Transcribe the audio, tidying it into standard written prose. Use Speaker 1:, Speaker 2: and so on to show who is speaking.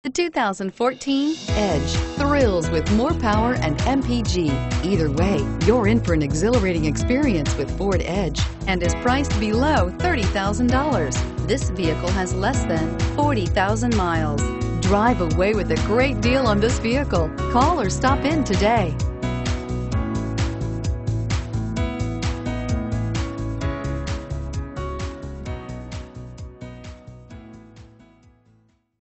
Speaker 1: The 2014 Edge thrills with more power and MPG. Either way, you're in for an exhilarating experience with Ford Edge and is priced below $30,000. This vehicle has less than 40,000 miles. Drive away with a great deal on this vehicle. Call or stop in today.